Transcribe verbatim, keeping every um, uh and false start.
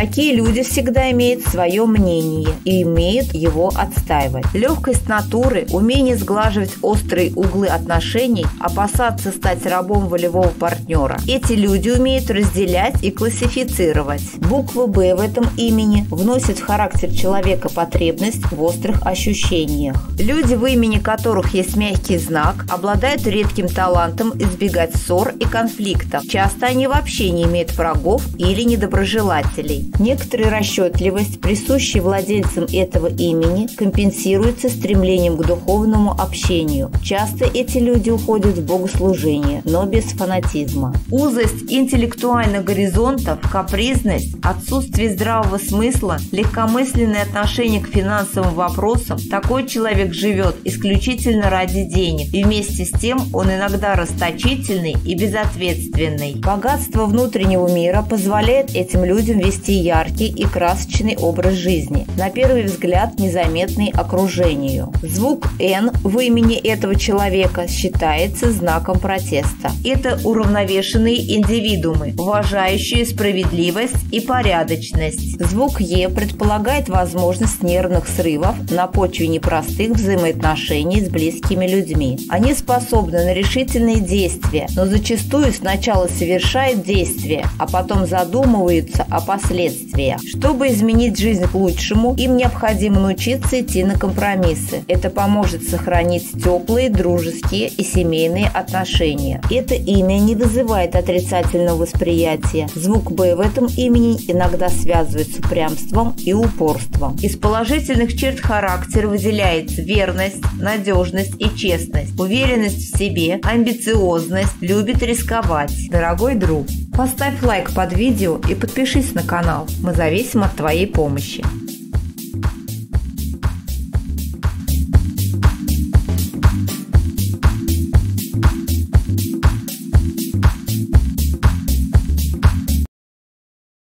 Такие люди всегда имеют свое мнение и умеют его отстаивать. Легкость натуры, умение сглаживать острые углы отношений, опасаться стать рабом волевого партнера. Эти люди умеют разделять и классифицировать. Буква «Б» в этом имени вносит в характер человека потребность в острых ощущениях. Люди, в имени которых есть мягкий знак, обладают редким талантом избегать ссор и конфликтов. Часто они вообще не имеют врагов или недоброжелателей. Некоторая расчетливость, присущая владельцам этого имени, компенсируется стремлением к духовному общению. Часто эти люди уходят в богослужение, но без фанатизма. Узость интеллектуальных горизонтов, капризность, отсутствие здравого смысла, легкомысленное отношение к финансовым вопросам. Такой человек живет исключительно ради денег, и вместе с тем он иногда расточительный и безответственный. Богатство внутреннего мира позволяет этим людям вести яркий и красочный образ жизни, на первый взгляд незаметный окружению. Звук «Н» в имени этого человека считается знаком протеста. Это уравновешенные индивидуумы, уважающие справедливость и порядочность. Звук «Е» предполагает возможность нервных срывов на почве непростых взаимоотношений с близкими людьми. Они способны на решительные действия, но зачастую сначала совершают действия, а потом задумываются о последствиях. Чтобы изменить жизнь к лучшему, им необходимо научиться идти на компромиссы. Это поможет сохранить теплые, дружеские и семейные отношения. Это имя не вызывает отрицательного восприятия. Звук «Б» в этом имени иногда связывают с упрямством и упорством. Из положительных черт характера выделяется верность, надежность и честность, уверенность в себе, амбициозность, любит рисковать. Дорогой друг, поставь лайк под видео и подпишись на канал. Мы зависим от твоей помощи.